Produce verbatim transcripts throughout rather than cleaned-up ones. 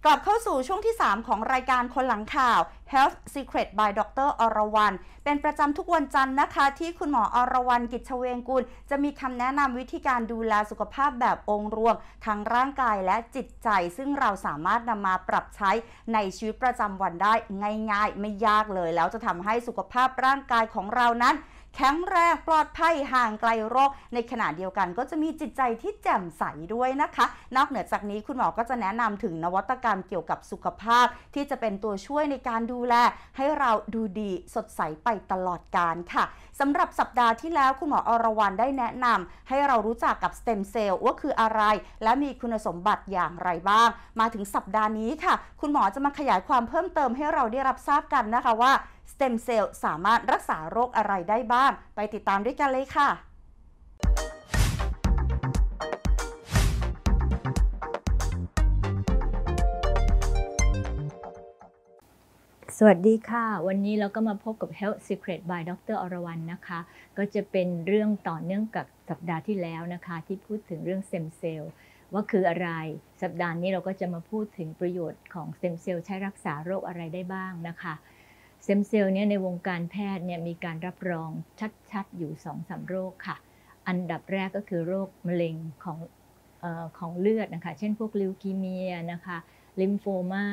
กลับเข้าสู่ช่วงที่สามของรายการคนหลังข่าว Health Secret by ดรอรวรรณเป็นประจำทุกวันจันทร์นะคะที่คุณหมออรวรรณกิจเวงกุลจะมีคำแนะนำวิธีการดูแลสุขภาพแบบองค์รวมทั้งร่างกายและจิตใจซึ่งเราสามารถนำมาปรับใช้ในชีวิตประจำวันได้ง่ายๆไม่ยากเลยแล้วจะทำให้สุขภาพร่างกายของเรานั้นแข็งแรงปลอดภัยห่างไกลโรคในขณะเดียวกันก็จะมีจิตใจที่แจ่มใสด้วยนะคะนอกเหนือจากนี้คุณหมอก็จะแนะนำถึงนวัตกรรมเกี่ยวกับสุขภาพที่จะเป็นตัวช่วยในการดูแลให้เราดูดีสดใสไปตลอดกาลค่ะสำหรับสัปดาห์ที่แล้วคุณหมออรวรรณได้แนะนำให้เรารู้จักกับสเต็มเซลล์ว่าคืออะไรและมีคุณสมบัติอย่างไรบ้างมาถึงสัปดาห์นี้ค่ะคุณหมอจะมาขยายความเพิ่มเติมให้เราได้รับทราบกันนะคะว่าสเต็มเซลล์สามารถรักษาโรคอะไรได้บ้างไปติดตามด้วยกันเลยค่ะสวัสดีค่ะวันนี้เราก็มาพบกับ Health Secret by ดรอรวรรณนะคะก็จะเป็นเรื่องต่อเนื่องกับสัปดาห์ที่แล้วนะคะที่พูดถึงเรื่องสเต็มเซลล์ว่าคืออะไรสัปดาห์นี้เราก็จะมาพูดถึงประโยชน์ของสเต็มเซลล์ใช้รักษาโรคอะไรได้บ้างนะคะสเต็มเซลล์เนี่ยในวงการแพทย์เนี่ยมีการรับรองชัดๆอยู่ สองถึงสาม โรคค่ะอันดับแรกก็คือโรคมะเร็งของเอ่อของเลือดนะคะเช่นพวกลิวคีเมียนะคะลิมโฟมา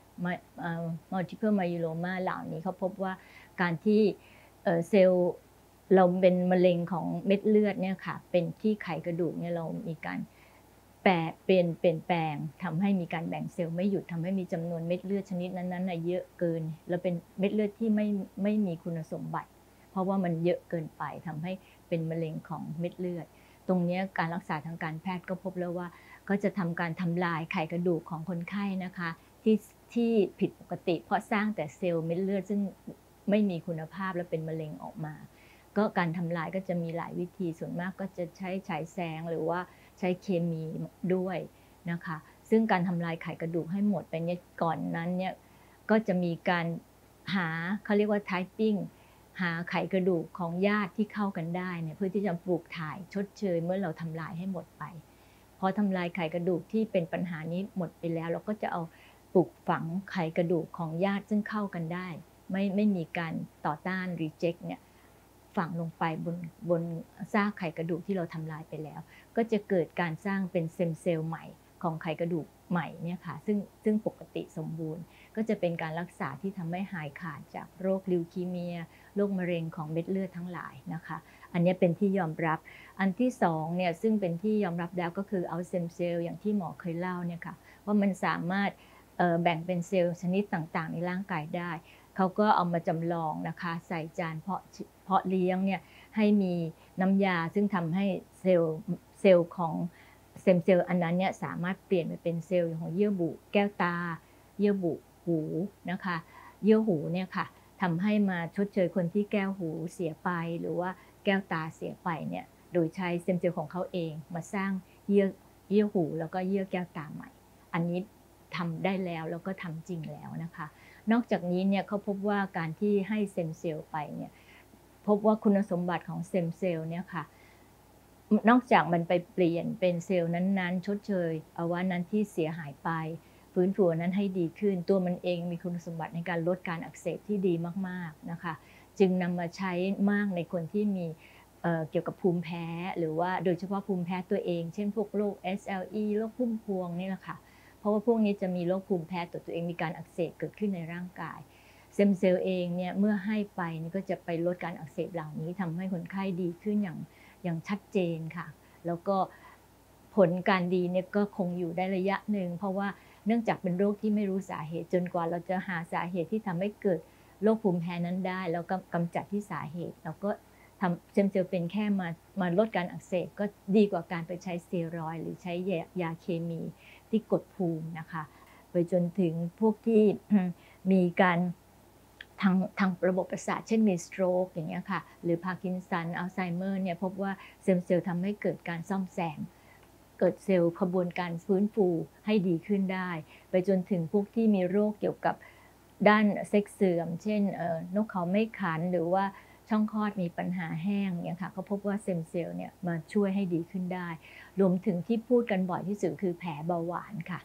multiple myeloma เหล่านี้เขาพบว่าการที่เซลล์เราเป็นมะเร็งของเม็ดเลือดเนี่ยค่ะเป็นที่ไขกระดูกเนี่ยเรามีการแปรเปลี่ยนเปลี่ยนแปลงทำให้มีการแบ่งเซลล์ไม่หยุดทำให้มีจำนวนเม็ดเลือดชนิดนั้นๆเยอะเกินแล้วเป็นเม็ดเลือดที่ไม่ไม่มีคุณสมบัติเพราะว่ามันเยอะเกินไปทำให้เป็นมะเร็งของเม็ดเลือดตรงนี้การรักษาทางการแพทย์ก็พบแล้วว่าก็จะทำการทำลายไขกระดูกของคนไข้นะคะที่ที่ผิดปกติเพราะสร้างแต่เซลล์เม็ดเลือดซึ่งไม่มีคุณภาพและเป็นมะเร็งออกมาก็การทำลายก็จะมีหลายวิธีส่วนมากก็จะใช้ฉายแสงหรือว่าใช้เคมีด้วยนะคะซึ่งการทำลายไขกระดูกให้หมดไปเนี่ยก่อนนั้นเนี่ยก็จะมีการหาเขาเรียกว่า typing หาไขกระดูกของญาติที่เข้ากันได้เนี่ยเพื่อที่จะปลูกถ่ายชดเชยเมื่อเราทำลายให้หมดไปพอทำลายไขกระดูกที่เป็นปัญหานี้หมดไปแล้วเราก็จะเอาปลูกฝังไขกระดูกของญาติซึ่งเข้ากันได้ไม่ไม่มีการต่อต้าน reject เนี่ยฝังลงไปบนบนซากไขกระดูกที่เราทำลายไปแล้วก็จะเกิดการสร้างเป็นเซมเซลล์ใหม่ของไขกระดูกใหม่เนี่ยค่ะซึ่งซึ่งปกติสมบูรณ์ก็จะเป็นการรักษาที่ทำให้หายขาดจากโรคลิวคีเมียโรคมะเร็งของเม็ดเลือดทั้งหลายนะคะอันนี้เป็นที่ยอมรับอันที่สองเนี่ยซึ่งเป็นที่ยอมรับแล้วก็คือเอาเซมเซลล์อย่างที่หมอเคยเล่าเนี่ยค่ะว่ามันสามารถแบ่งเป็นเซลล์ชนิดต่างๆในร่างกายได้เขาก็เอามาจำลองนะคะใส่จานเพาะเพาะเลี้ยงเนี่ยให้มีน้ำยาซึ่งทำให้เซลล์เซลล์ของเซมเซลล์อันนั้นเนี่ยสามารถเปลี่ยนไปเป็นเซลล์ของเยื่อบุแก้วตาเยื่อบุหูนะคะเยื่อหูเนี่ยค่ะทำให้มาชดเชยคนที่แก้วหูเสียไปหรือว่าแก้วตาเสียไปเนี่ยโดยใช้เซมเซลล์ของเขาเองมาสร้างเยื่อเยื่อหูแล้วก็เยื่อแก้วตาใหม่อันนี้ทำได้แล้วแล้วก็ทำจริงแล้วนะคะนอกจากนี้เนี่ยเขาพบว่าการที่ให้เซมเซลล์ไปเนี่ยพบว่าคุณสมบัติของเซมเซลล์เนี่ยค่ะนอกจากมันไปเปลี่ยนเป็นเซลล์นั้นๆชดเชยอวัยวะนั้นที่เสียหายไปฟื้นฟูนั้นให้ดีขึ้นตัวมันเองมีคุณสมบัติในการลดการอักเสบที่ดีมากๆนะคะจึงนำมาใช้มากในคนที่มี เอ่อ เกี่ยวกับภูมิแพ้หรือว่าโดยเฉพาะภูมิแพ้ตัวเองเช่นพวกโรค เอส แอล อี โรคพุ่มพวงนี่แหละค่ะเพราะว่าพวกนี้จะมีโรคภูมิแพ้ตัวตัวเองมีการอักเสบเกิดขึ้นในร่างกายเซมเซลล์เองเนี่ยเมื่อให้ไปนี่ก็จะไปลดการอักเสบเหล่านี้ทำให้คนไข้ดีขึ้นอย่างอย่างชัดเจนค่ะแล้วก็ผลการดีเนี่ยก็คงอยู่ได้ระยะหนึ่งเพราะว่าเนื่องจากเป็นโรคที่ไม่รู้สาเหตุจนกว่าเราจะหาสาเหตุที่ทำให้เกิดโรคภูมิแพ้นั้นได้แล้วก็กำจัดที่สาเหตุแล้วก็ทำเซมเซลล์เป็นแค่มามาลดการอักเสบก็ดีกว่าการไปใช้สเตียรอยด์หรือใช้ยาเคมีที่กดภูมินะคะไปจนถึงพวกที่มีการทางทางระบบประสาทเช่นมีสโตรกอย่างเงี้ยค่ะหรือพาร์กินสันอัลไซเมอร์เนี่ยพบว่าเซมเซลล์ทำให้เกิดการซ่อมแซมเกิดเซลล์กระบวนการฟื้นฟูให้ดีขึ้นได้ไปจนถึงพวกที่มีโรคเกี่ยวกับด้านเซ็กซ์เสื่อมเช่นนกเขาไม่ขันหรือว่าช่องคลอดมีปัญหาแห้งเนี่ยค่ะเขาพบว่าเซมเซลล์เนี่ยมาช่วยให้ดีขึ้นได้รวมถึงที่พูดกันบ่อยที่สุดคือแผลเบาหวานค่ะแผ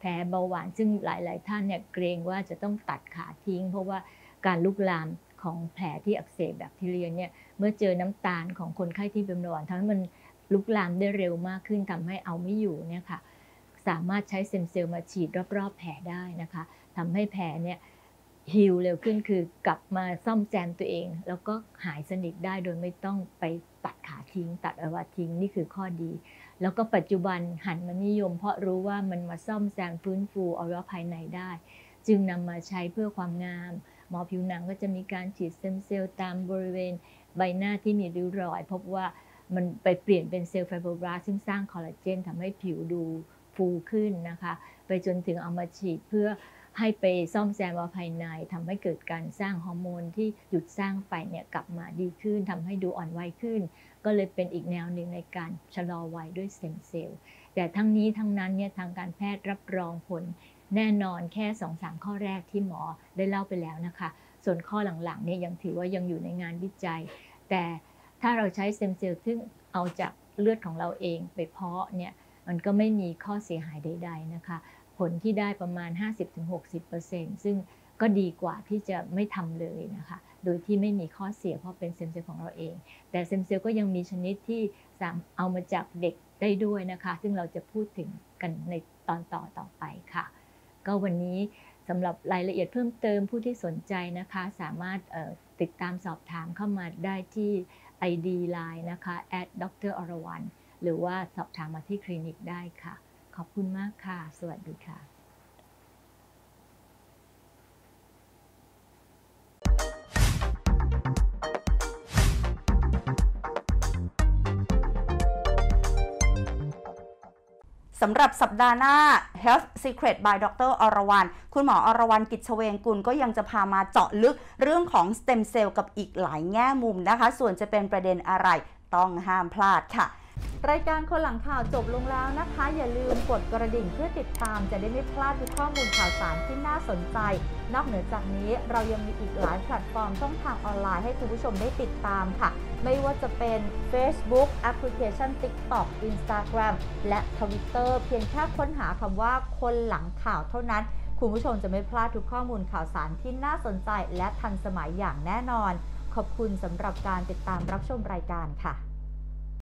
ผลเบาหวานซึ่งหลายๆท่านเนี่ยเกรงว่าจะต้องตัดขาทิ้งเพราะว่าการลุกลามของแผลที่อักเสบแบคทีเรียเนี่ยเมื่อเจอน้ำตาลของคนไข้ที่เป็นเบาหวานทำให้มันลุกลามได้เร็วมากขึ้นทำให้เอาไม่อยู่เนี่ยค่ะสามารถใช้เซมเซลล์มาฉีดรอบๆแผลได้นะคะทำให้แผลเนี่ยฮีลเร็วขึ้นคือกลับมาซ่อมแซมตัวเองแล้วก็หายสนิทได้โดยไม่ต้องไปตัดขาทิ้งตัดอวัยวะทิ้งนี่คือข้อดีแล้วก็ปัจจุบันหันมานิยมเพราะรู้ว่ามันมาซ่อมแซมฟื้นฟูอวัยวะภายในได้จึงนำมาใช้เพื่อความงามหมอผิวหนังก็จะมีการฉีดเซมเซลล์ตามบริเวณใบหน้าที่มีริ้วรอยพบว่ามันไปเปลี่ยนเป็นเซลล์ไฟโบบลาสต์ซึ่งสร้างคอลลาเจนทำให้ผิวดูฟูขึ้นนะคะไปจนถึงเอามาฉีดเพื่อให้ไปซ่อมแซมอวัยวะภายในทำให้เกิดการสร้างฮอร์โมนที่หยุดสร้างไปเนี่ยกลับมาดีขึ้นทำให้ดูอ่อนวัยขึ้นก็เลยเป็นอีกแนวหนึ่งในการชะลอวัยด้วยเซมเซลล์แต่ทั้งนี้ทั้งนั้นเนี่ยทางการแพทย์รับรองผลแน่นอนแค่ สองถึงสาม ข้อแรกที่หมอได้เล่าไปแล้วนะคะส่วนข้อหลังๆเนี่ยยังถือว่ายังอยู่ในงานวิจัยแต่ถ้าเราใช้เซมเซลล์ซึ่งเอาจากเลือดของเราเองไปเพาะเนี่ยมันก็ไม่มีข้อเสียหายใดๆนะคะผลที่ได้ประมาณ ห้าสิบถึงหกสิบเปอร์เซ็นต์ ซึ่งก็ดีกว่าที่จะไม่ทำเลยนะคะโดยที่ไม่มีข้อเสียเพราะเป็นเซมเซลล์ของเราเองแต่เซมเซลล์ก็ยังมีชนิดที่สามารถเอามาจากเด็กได้ด้วยนะคะซึ่งเราจะพูดถึงกันในตอนต่อต่อไปค่ะก็วันนี้สำหรับรายละเอียดเพิ่มเติมผู้ที่สนใจนะคะสามารถติดตามสอบถามเข้ามาได้ที่ ไอ ดี ไลน์ นะคะ แอท ดร อรวรรณ หรือว่าสอบถามมาที่คลินิกได้ค่ะขอบคุณมากค่ะสวัสดีค่ะสำหรับสัปดาห์หน้า Health Secret by ดร อรวรรณคุณหมออรวรรณ กิจเฉวงกุลก็ยังจะพามาเจาะลึกเรื่องของสเต็มเซลล์กับอีกหลายแง่มุมนะคะส่วนจะเป็นประเด็นอะไรต้องห้ามพลาดค่ะรายการคนหลังข่าวจบลงแล้วนะคะอย่าลืมกดกระดิ่งเพื่อติดตามจะได้ไม่พลาดทุกข้อมูลข่าวสารที่น่าสนใจนอกเหนือจากนี้เรายังมีอีกหลายแพลตฟอร์มช่องทางออนไลน์ให้คุณผู้ชมได้ติดตามค่ะไม่ว่าจะเป็น Facebook แอปพลิเคชัน TikTok Instagram และ Twitter เพียงแค่ค้นหาคำว่าคนหลังข่าวเท่านั้นคุณผู้ชมจะไม่พลาดทุกข้อมูลข่าวสารที่น่าสนใจและทันสมัยอย่างแน่นอนขอบคุณสำหรับการติดตามรับชมรายการค่ะ